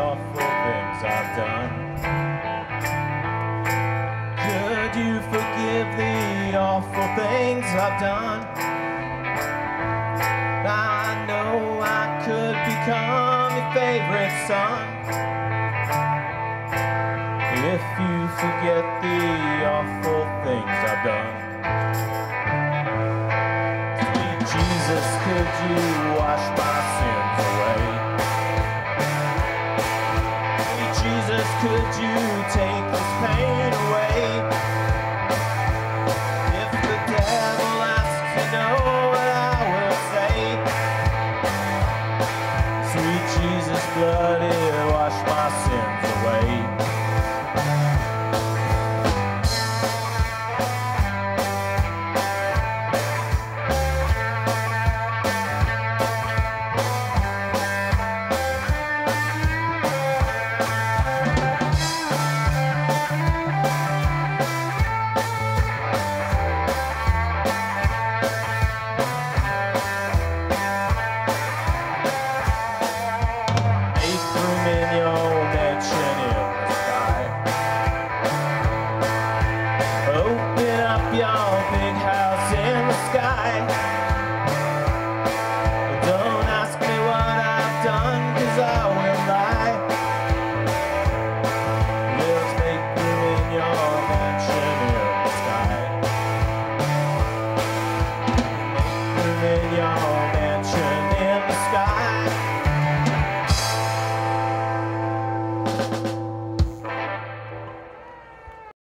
awful things I've done? Could you forgive the awful things I've done? I know I could become your favorite son if you forget the awful things I've done. Sweet Jesus, could you wash my sins away? Sweet Jesus, could you take this pain away? If the devil asks, you know what I will say. Sweet Jesus' blood, it washed my sins away.